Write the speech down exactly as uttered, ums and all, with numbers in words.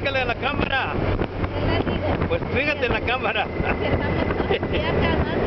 dígale a la cámara. ¿Qué le digo? Pues fíjate en la cámara. Que estamos aquí acá, ¿no?